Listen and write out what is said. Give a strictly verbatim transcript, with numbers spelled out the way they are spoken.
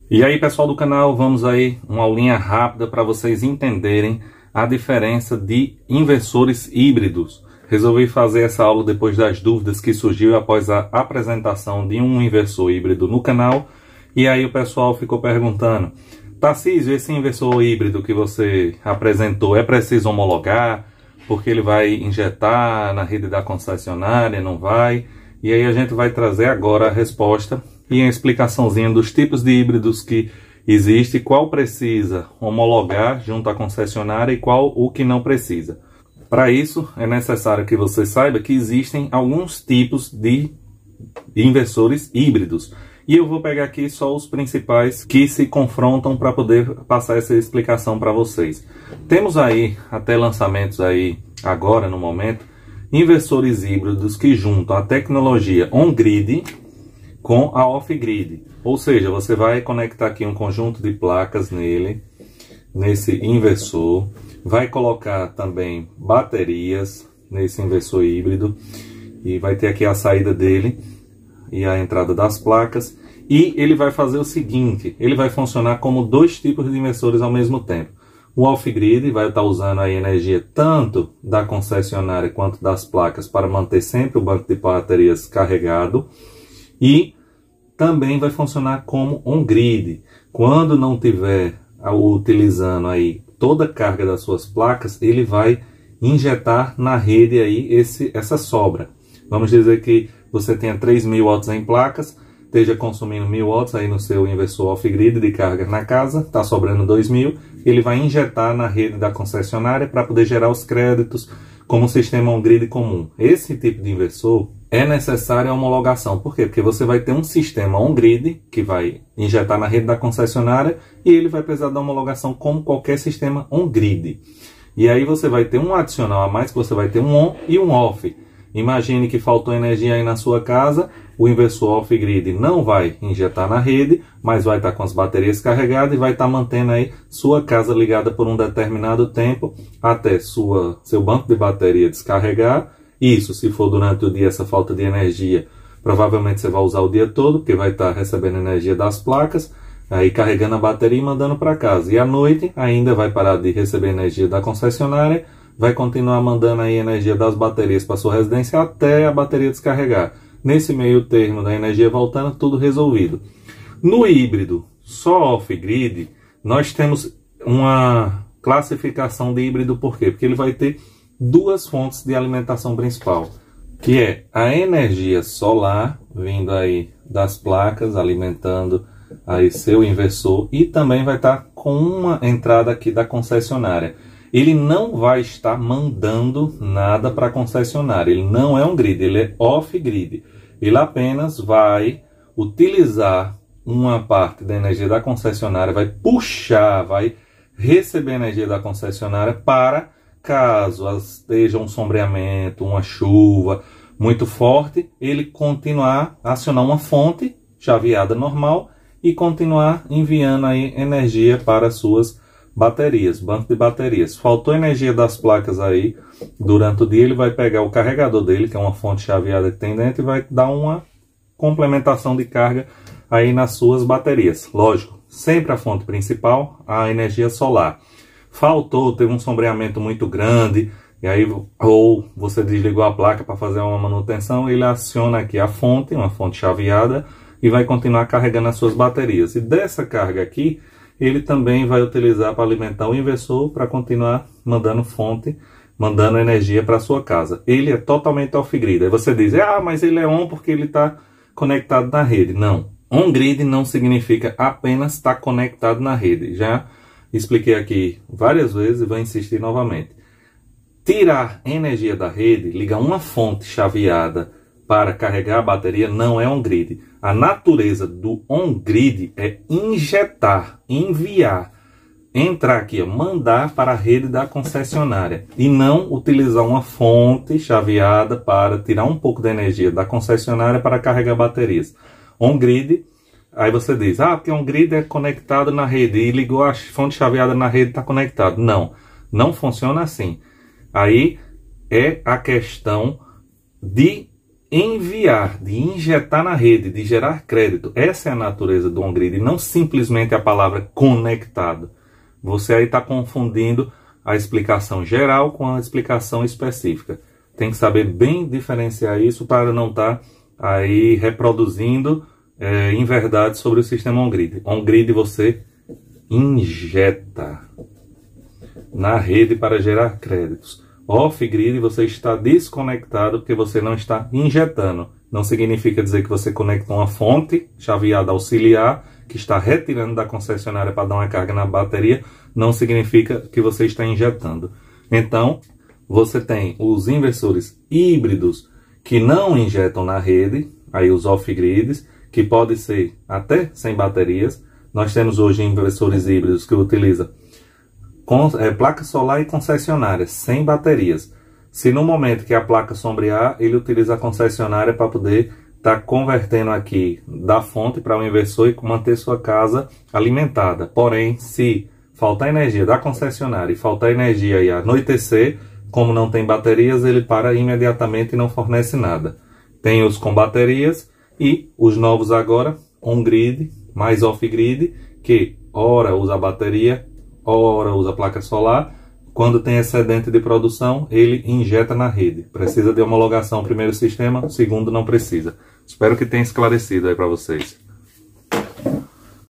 E aí, pessoal do canal, vamos aí uma aulinha rápida para vocês entenderem a diferença de inversores híbridos. Resolvi fazer essa aula depois das dúvidas que surgiu após a apresentação de um inversor híbrido no canal. E aí o pessoal ficou perguntando: Tarcísio, esse inversor híbrido que você apresentou, é preciso homologar? Porque ele vai injetar na rede da concessionária, não vai? E aí a gente vai trazer agora a resposta e a explicaçãozinha dos tipos de híbridos que existe, qual precisa homologar junto à concessionária e qual o que não precisa. Para isso, é necessário que você saiba que existem alguns tipos de inversores híbridos. E eu vou pegar aqui só os principais que se confrontam para poder passar essa explicação para vocês. Temos aí, até lançamentos aí agora no momento, inversores híbridos que juntam a tecnologia on-grid com a off-grid. Ou seja, você vai conectar aqui um conjunto de placas nele, nesse inversor. Vai colocar também baterias nesse inversor híbrido. E vai ter aqui a saída dele e a entrada das placas. E ele vai fazer o seguinte: ele vai funcionar como dois tipos de inversores ao mesmo tempo. O off-grid vai estar usando a energia tanto da concessionária quanto das placas para manter sempre o banco de baterias carregado. E também vai funcionar como on-grid. Quando não tiver utilizando aí toda a carga das suas placas, ele vai injetar na rede aí esse, essa sobra. Vamos dizer que você tenha três mil watts em placas, esteja consumindo mil watts aí no seu inversor off-grid de carga na casa, está sobrando dois mil, ele vai injetar na rede da concessionária para poder gerar os créditos como sistema on-grid comum. Esse tipo de inversor é necessária a homologação. Por quê? Porque você vai ter um sistema on-grid que vai injetar na rede da concessionária e ele vai precisar da homologação como qualquer sistema on-grid. E aí você vai ter um adicional a mais, que você vai ter um on e um off. Imagine que faltou energia aí na sua casa, o inversor off-grid não vai injetar na rede, mas vai estar com as baterias carregadas e vai estar mantendo aí sua casa ligada por um determinado tempo até sua, seu banco de bateria descarregar. Isso, se for durante o dia essa falta de energia, provavelmente você vai usar o dia todo, porque vai estar recebendo energia das placas, aí carregando a bateria e mandando para casa. E à noite ainda vai parar de receber energia da concessionária, vai continuar mandando aí energia das baterias para sua residência até a bateria descarregar. Nesse meio termo da energia voltando, tudo resolvido. No híbrido, só off-grid, nós temos uma classificação de híbrido. Por quê? Porque ele vai ter duas fontes de alimentação principal, que é a energia solar, vindo aí das placas, alimentando aí seu inversor, e também vai estar com uma entrada aqui da concessionária. Ele não vai estar mandando nada para a concessionária, ele não é um grid, ele é off-grid. Ele apenas vai utilizar uma parte da energia da concessionária, vai puxar, vai receber energia da concessionária para, caso esteja um sombreamento, uma chuva muito forte, ele continuar a acionar uma fonte chaveada normal e continuar enviando aí energia para as suas baterias, banco de baterias. Faltou energia das placas aí durante o dia, ele vai pegar o carregador dele, que é uma fonte chaveada que tem dentro, e vai dar uma complementação de carga aí nas suas baterias. Lógico, sempre a fonte principal, a energia solar. Faltou, teve um sombreamento muito grande, e aí, ou você desligou a placa para fazer uma manutenção, ele aciona aqui a fonte, uma fonte chaveada, e vai continuar carregando as suas baterias. E dessa carga aqui, ele também vai utilizar para alimentar o inversor, para continuar mandando fonte, mandando energia para a sua casa. Ele é totalmente off-grid. Aí você diz: ah, mas ele é on porque ele está conectado na rede. Não. On-grid não significa apenas estar conectado na rede. Já expliquei aqui várias vezes e vou insistir novamente. Tirar energia da rede, ligar uma fonte chaveada para carregar a bateria, não é on-grid. A natureza do on-grid é injetar, enviar, entrar aqui, ó, mandar para a rede da concessionária e não utilizar uma fonte chaveada para tirar um pouco da energia da concessionária para carregar baterias. On-grid, aí você diz: ah, porque on-grid é conectado na rede e ligou a fonte chaveada na rede, está conectado. Não, não funciona assim. Aí é a questão de enviar, de injetar na rede, de gerar crédito. Essa é a natureza do on-grid, não simplesmente a palavra conectado. Você aí está confundindo a explicação geral com a explicação específica. Tem que saber bem diferenciar isso para não estar aí reproduzindo é, inverdades sobre o sistema on-grid. On-grid você injeta na rede para gerar créditos. Off-grid você está desconectado porque você não está injetando. Não significa dizer que você conecta uma fonte chaveada auxiliar que está retirando da concessionária para dar uma carga na bateria. Não significa que você está injetando. Então, você tem os inversores híbridos que não injetam na rede, aí os off-grids, que podem ser até sem baterias. Nós temos hoje inversores híbridos que utilizam com, é, placa solar e concessionária, sem baterias. Se no momento que a placa sombrear, ele utiliza a concessionária para poder estar tá convertendo aqui da fonte para o inversor e manter sua casa alimentada. Porém, se faltar energia da concessionária e faltar energia e anoitecer, como não tem baterias, ele para imediatamente e não fornece nada. Tem os com baterias e os novos agora, on-grid, mais off-grid, que ora usa bateria, ora usa placa solar. Quando tem excedente de produção, ele injeta na rede. Precisa de homologação, primeiro sistema, segundo não precisa. Espero que tenha esclarecido aí para vocês.